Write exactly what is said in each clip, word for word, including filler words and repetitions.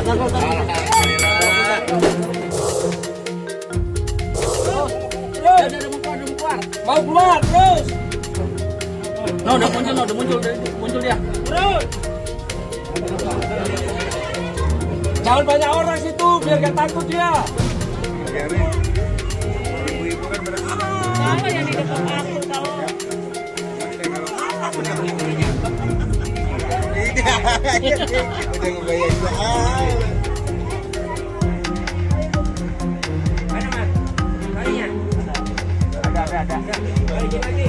Mau keluar terus. No, udah muncul, no, udah muncul, udah muncul dia. Terus. Jangan banyak orang situ, biar gak takut dia. Ibu-ibu kan pada apa yang di depan aku tahu. Udah ngebayang banget. Mana mas? Kalinya? Ada, ada, ada. Lagi lagi.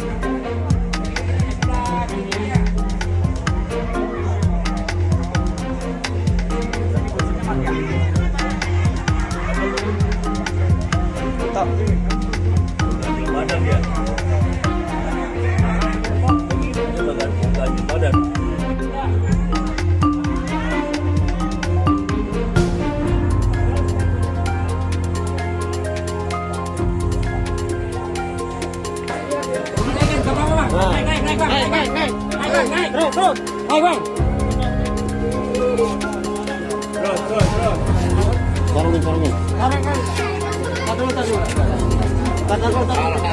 Badan dia. Ganti badan. Naik, naik, naik, naik, naik, naik, naik, naik, terus, terus, naik, bang. Terus, terus, terus. Sarungin, sarungin. Naik, naik. Tahan dulu, tahan dulu. Tahan dulu, tahan dulu.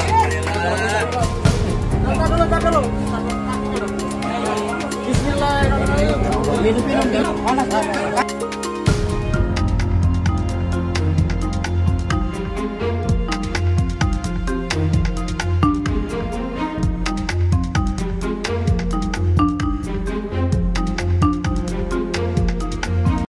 Tahan dulu, tahan dulu. Bismillahirrahmanirrahim. Minum, minum, panas.